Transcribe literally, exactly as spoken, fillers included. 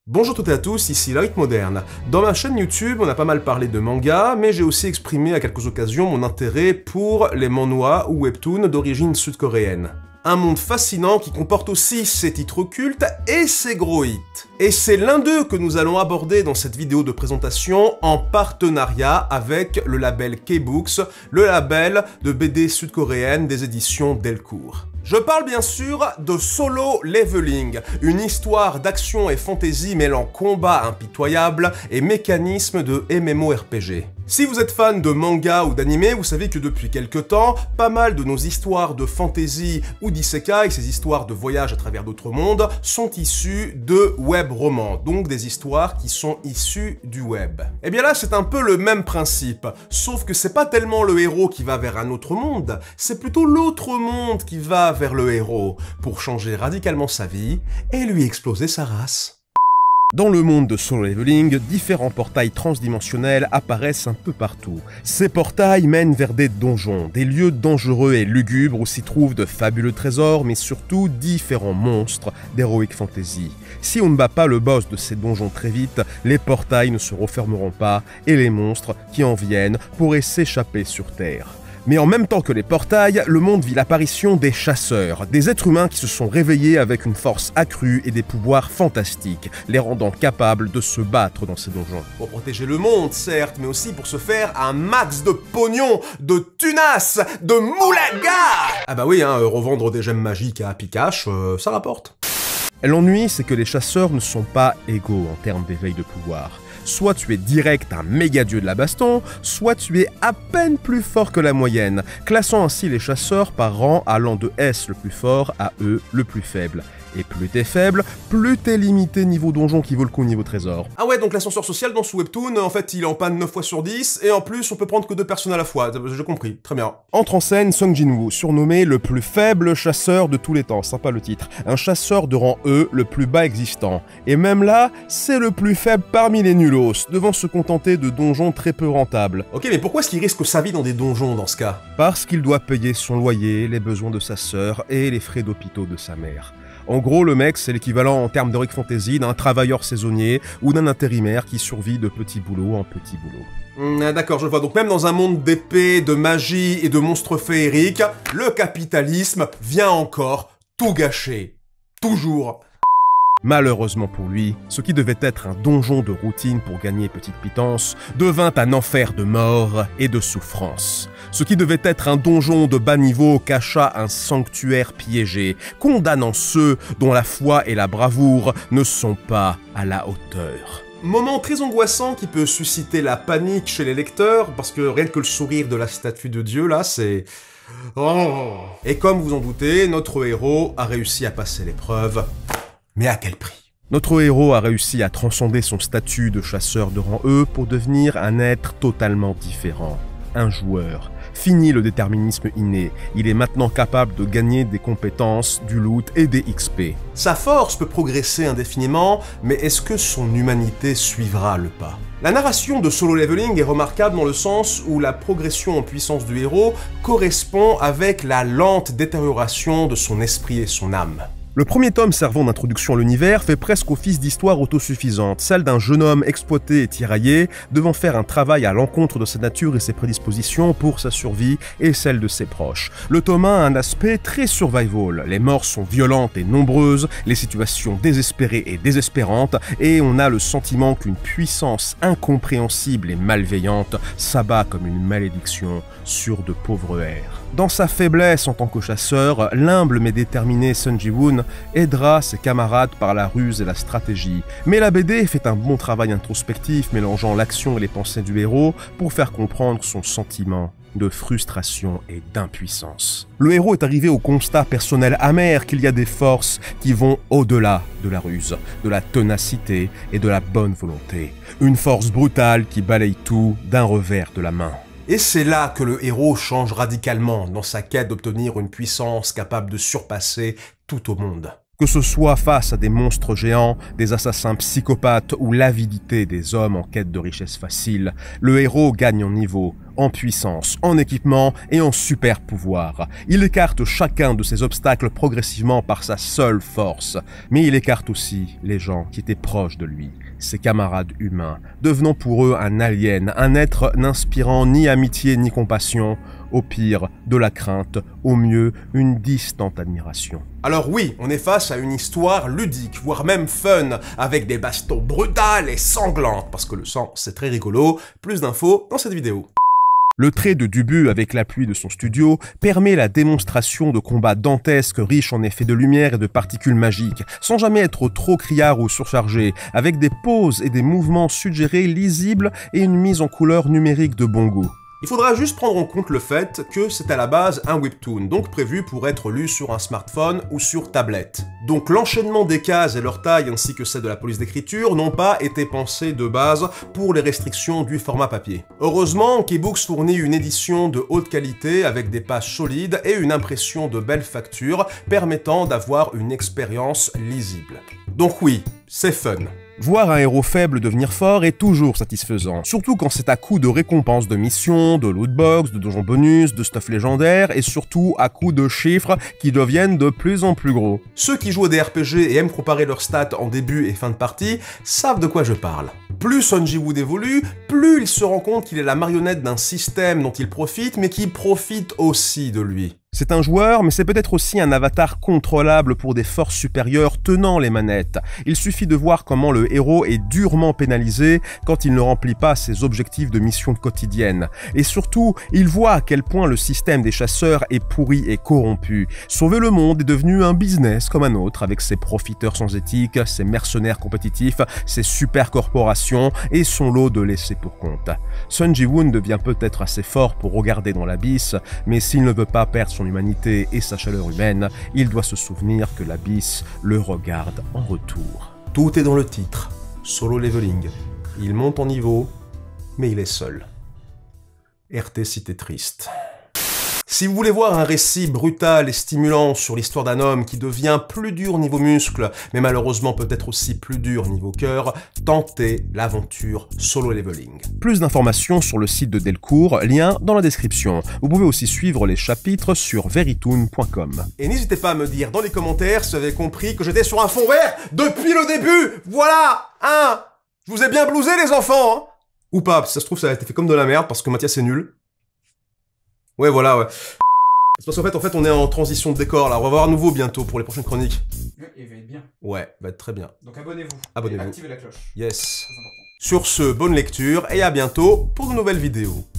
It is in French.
Bonjour toutes et à tous, ici L'Arite Moderne. Dans ma chaîne YouTube, on a pas mal parlé de manga, mais j'ai aussi exprimé à quelques occasions mon intérêt pour les manhwa ou webtoons d'origine sud-coréenne. Un monde fascinant qui comporte aussi ses titres cultes et ses gros hits. Et c'est l'un d'eux que nous allons aborder dans cette vidéo de présentation en partenariat avec le label K-Books, le label de B D sud-coréenne des éditions Delcourt. Je parle bien sûr de Solo Leveling, une histoire d'action et fantasy mêlant combat impitoyable et mécanisme de MMORPG. Si vous êtes fan de manga ou d'anime, vous savez que depuis quelques temps, pas mal de nos histoires de fantasy ou d'isekai, ces histoires de voyage à travers d'autres mondes, sont issues de web romans, donc des histoires qui sont issues du web. Et bien là, c'est un peu le même principe, sauf que c'est pas tellement le héros qui va vers un autre monde, c'est plutôt l'autre monde qui va vers le héros, pour changer radicalement sa vie et lui exploser sa race. Dans le monde de Solo Leveling, différents portails transdimensionnels apparaissent un peu partout. Ces portails mènent vers des donjons, des lieux dangereux et lugubres où s'y trouvent de fabuleux trésors, mais surtout différents monstres d'Heroic Fantasy. Si on ne bat pas le boss de ces donjons très vite, les portails ne se refermeront pas et les monstres qui en viennent pourraient s'échapper sur Terre. Mais en même temps que les portails, le monde vit l'apparition des chasseurs, des êtres humains qui se sont réveillés avec une force accrue et des pouvoirs fantastiques, les rendant capables de se battre dans ces donjons. Pour protéger le monde, certes, mais aussi pour se faire un max de pognon, de tunas, de moulaga. Ah bah oui, hein, revendre des gemmes magiques à Pikachu, euh, ça rapporte. L'ennui, c'est que les chasseurs ne sont pas égaux en termes d'éveil de pouvoir. Soit tu es direct un méga dieu de la baston, soit tu es à peine plus fort que la moyenne, classant ainsi les chasseurs par rang allant de S le plus fort à E le plus faible. Et plus t'es faible, plus t'es limité niveau donjon qui vaut le coup niveau trésor. Ah ouais, donc l'ascenseur social dans ce webtoon, en fait il est en panne neuf fois sur dix, et en plus on peut prendre que deux personnes à la fois, j'ai compris, très bien. Entre en scène Sung Jin-woo, surnommé le plus faible chasseur de tous les temps, sympa le titre, un chasseur de rang E le plus bas existant. Et même là, c'est le plus faible parmi les nulos, devant se contenter de donjons très peu rentables. Ok, mais pourquoi est-ce qu'il risque sa vie dans des donjons dans ce cas? Parce qu'il doit payer son loyer, les besoins de sa sœur et les frais d'hôpitaux de sa mère. En gros, le mec, c'est l'équivalent en termes d'Heroic Fantasy d'un travailleur saisonnier ou d'un intérimaire qui survit de petit boulot en petit boulot. Mmh, D'accord, je vois. Donc même dans un monde d'épées, de magie et de monstres féeriques, le capitalisme vient encore tout gâcher. Toujours. Malheureusement pour lui, ce qui devait être un donjon de routine pour gagner petite pitance devint un enfer de mort et de souffrance. Ce qui devait être un donjon de bas niveau cacha un sanctuaire piégé, condamnant ceux dont la foi et la bravoure ne sont pas à la hauteur. Moment très angoissant qui peut susciter la panique chez les lecteurs, parce que rien que le sourire de la statue de Dieu là, c'est... Oh. Et comme vous en doutez, notre héros a réussi à passer l'épreuve. Mais à quel prix? Notre héros a réussi à transcender son statut de chasseur de rang E pour devenir un être totalement différent, un joueur. Fini le déterminisme inné, il est maintenant capable de gagner des compétences, du loot et des X P. Sa force peut progresser indéfiniment, mais est-ce que son humanité suivra le pas? La narration de Solo Leveling est remarquable dans le sens où la progression en puissance du héros correspond avec la lente détérioration de son esprit et son âme. Le premier tome servant d'introduction à l'univers fait presque office d'histoire autosuffisante, celle d'un jeune homme exploité et tiraillé, devant faire un travail à l'encontre de sa nature et ses prédispositions pour sa survie et celle de ses proches. Le tome un a un aspect très survival, les morts sont violentes et nombreuses, les situations désespérées et désespérantes, et on a le sentiment qu'une puissance incompréhensible et malveillante s'abat comme une malédiction sur de pauvres airs. Dans sa faiblesse en tant que chasseur, l'humble mais déterminé Sung Ji-woon aidera ses camarades par la ruse et la stratégie. Mais la B D fait un bon travail introspectif mélangeant l'action et les pensées du héros pour faire comprendre son sentiment de frustration et d'impuissance. Le héros est arrivé au constat personnel amer qu'il y a des forces qui vont au-delà de la ruse, de la ténacité et de la bonne volonté. Une force brutale qui balaye tout d'un revers de la main. Et c'est là que le héros change radicalement dans sa quête d'obtenir une puissance capable de surpasser tout au monde. Que ce soit face à des monstres géants, des assassins psychopathes ou l'avidité des hommes en quête de richesse facile, le héros gagne en niveau, en puissance, en équipement et en super pouvoir. Il écarte chacun de ces obstacles progressivement par sa seule force. Mais il écarte aussi les gens qui étaient proches de lui, ses camarades humains, devenant pour eux un alien, un être n'inspirant ni amitié ni compassion, au pire de la crainte, au mieux une distante admiration. Alors oui, on est face à une histoire ludique, voire même fun, avec des bastons brutales et sanglantes, parce que le sang c'est très rigolo. Plus d'infos dans cette vidéo. Le trait de Dubu, avec l'appui de son studio, permet la démonstration de combats dantesques riches en effets de lumière et de particules magiques, sans jamais être trop criard ou surchargé, avec des poses et des mouvements suggérés lisibles et une mise en couleur numérique de bon goût. Il faudra juste prendre en compte le fait que c'est à la base un webtoon, donc prévu pour être lu sur un smartphone ou sur tablette. Donc l'enchaînement des cases et leur taille ainsi que celle de la police d'écriture n'ont pas été pensés de base pour les restrictions du format papier. Heureusement, Keybooks fournit une édition de haute qualité avec des pages solides et une impression de belle facture permettant d'avoir une expérience lisible. Donc oui, c'est fun. Voir un héros faible devenir fort est toujours satisfaisant, surtout quand c'est à coup de récompenses de missions, de lootbox, de donjons bonus, de stuff légendaire et surtout à coup de chiffres qui deviennent de plus en plus gros. Ceux qui jouent à des R P G et aiment comparer leurs stats en début et fin de partie savent de quoi je parle. Plus Sun Ji-woo évolue, plus il se rend compte qu'il est la marionnette d'un système dont il profite, mais qui profite aussi de lui. C'est un joueur, mais c'est peut-être aussi un avatar contrôlable pour des forces supérieures tenant les manettes. Il suffit de voir comment le héros est durement pénalisé quand il ne remplit pas ses objectifs de mission quotidienne. Et surtout, il voit à quel point le système des chasseurs est pourri et corrompu. Sauver le monde est devenu un business comme un autre, avec ses profiteurs sans éthique, ses mercenaires compétitifs, ses super corporations et son lot de laissés pour compte. Sun Ji-woon devient peut-être assez fort pour regarder dans l'abysse, mais s'il ne veut pas perdre son humanité et sa chaleur humaine, il doit se souvenir que l'abysse le regarde en retour. Tout est dans le titre, Solo Leveling. Il monte en niveau, mais il est seul. R T Cité triste. Si vous voulez voir un récit brutal et stimulant sur l'histoire d'un homme qui devient plus dur niveau muscle, mais malheureusement peut-être aussi plus dur niveau cœur, tentez l'aventure Solo Leveling. Plus d'informations sur le site de Delcourt, lien dans la description. Vous pouvez aussi suivre les chapitres sur verytoon point com. Et n'hésitez pas à me dire dans les commentaires si vous avez compris que j'étais sur un fond vert depuis le début. Voilà, hein. Je vous ai bien blousé les enfants, hein. Ou pas, si ça se trouve ça a été fait comme de la merde parce que Mathias est nul. Ouais, voilà, ouais. C'est parce qu'en fait, en fait, on est en transition de décor, là. On va voir à nouveau bientôt pour les prochaines chroniques. Ouais, il va être bien. Ouais, va être très bien. Donc abonnez-vous. Abonnez-vous. Et activez la cloche. Yes. Très important. Sur ce, bonne lecture et à bientôt pour de nouvelles vidéos.